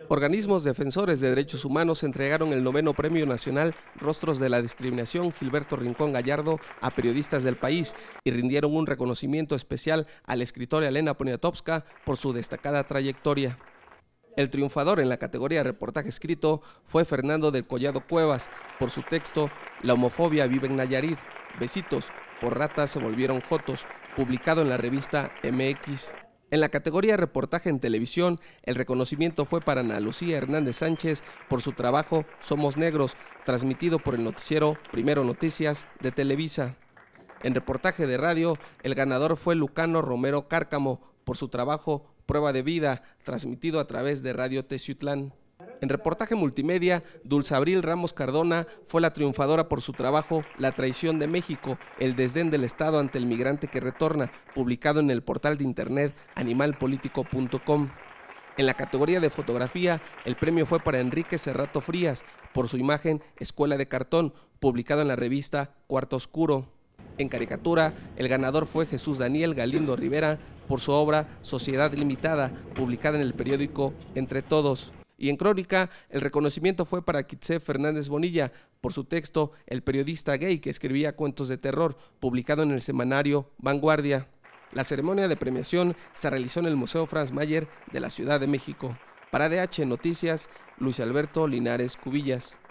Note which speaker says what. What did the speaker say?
Speaker 1: Organismos defensores de derechos humanos entregaron el 9º Premio Nacional Rostros de la Discriminación Gilberto Rincón Gallardo a periodistas del país y rindieron un reconocimiento especial a la escritora Elena Poniatowska por su destacada trayectoria. El triunfador en la categoría reportaje escrito fue Fernando del Collado Cuevas por su texto La homofobia vive en Nayarit, besitos, por ratas se volvieron jotos, publicado en la revista MX. En la categoría reportaje en televisión, el reconocimiento fue para Ana Lucía Hernández Sánchez por su trabajo Somos Negros, transmitido por el noticiero Primero Noticias de Televisa. En reportaje de radio, el ganador fue Lucano Romero Cárcamo por su trabajo Prueba de Vida, transmitido a través de Radio Teciutlán. En reportaje multimedia, Dulce Abril Ramos Cardona fue la triunfadora por su trabajo La traición de México, el desdén del Estado ante el migrante que retorna, publicado en el portal de internet animalpolitico.com. En la categoría de fotografía, el premio fue para Enrique Cerrato Frías por su imagen Escuela de Cartón, publicado en la revista Cuarto Oscuro. En caricatura, el ganador fue Jesús Daniel Galindo Rivera por su obra Sociedad Limitada, publicada en el periódico Entre Todos. Y en crónica, el reconocimiento fue para Kitse Fernández Bonilla por su texto El periodista gay que escribía cuentos de terror, publicado en el semanario Vanguardia. La ceremonia de premiación se realizó en el Museo Franz Mayer de la Ciudad de México. Para DH Noticias, Luis Alberto Linares Cubillas.